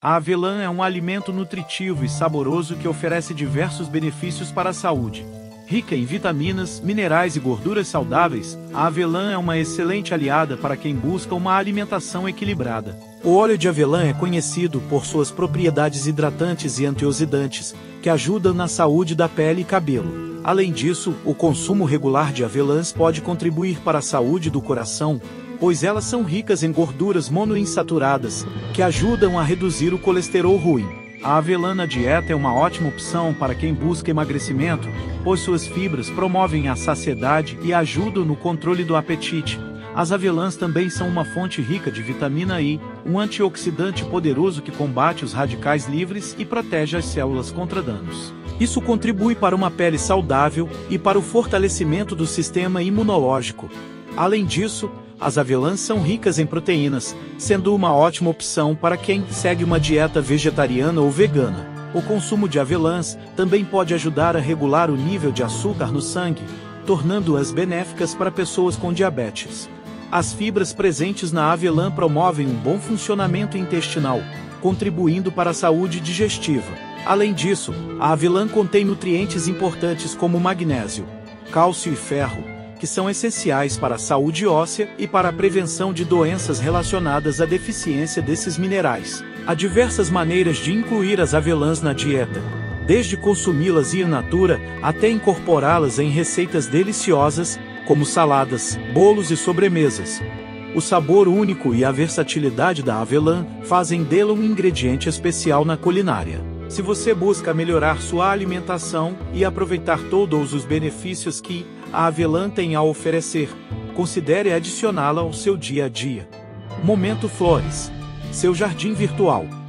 A avelã é um alimento nutritivo e saboroso que oferece diversos benefícios para a saúde. Rica em vitaminas, minerais e gorduras saudáveis, a avelã é uma excelente aliada para quem busca uma alimentação equilibrada. O óleo de avelã é conhecido por suas propriedades hidratantes e antioxidantes, que ajudam na saúde da pele e cabelo. Além disso, o consumo regular de avelãs pode contribuir para a saúde do coração, pois elas são ricas em gorduras monoinsaturadas, que ajudam a reduzir o colesterol ruim. A avelã na dieta é uma ótima opção para quem busca emagrecimento, pois suas fibras promovem a saciedade e ajudam no controle do apetite. As avelãs também são uma fonte rica de vitamina I, um antioxidante poderoso que combate os radicais livres e protege as células contra danos. Isso contribui para uma pele saudável e para o fortalecimento do sistema imunológico. Além disso, as avelãs são ricas em proteínas, sendo uma ótima opção para quem segue uma dieta vegetariana ou vegana. O consumo de avelãs também pode ajudar a regular o nível de açúcar no sangue, tornando-as benéficas para pessoas com diabetes. As fibras presentes na avelã promovem um bom funcionamento intestinal, contribuindo para a saúde digestiva. Além disso, a avelã contém nutrientes importantes como magnésio, cálcio e ferro, que são essenciais para a saúde óssea e para a prevenção de doenças relacionadas à deficiência desses minerais. Há diversas maneiras de incluir as avelãs na dieta, desde consumi-las in natura até incorporá-las em receitas deliciosas, como saladas, bolos e sobremesas. O sabor único e a versatilidade da avelã fazem dela um ingrediente especial na culinária. Se você busca melhorar sua alimentação e aproveitar todos os benefícios que a avelã tem a oferecer, considere adicioná-la ao seu dia a dia. Momento Flores, seu jardim virtual.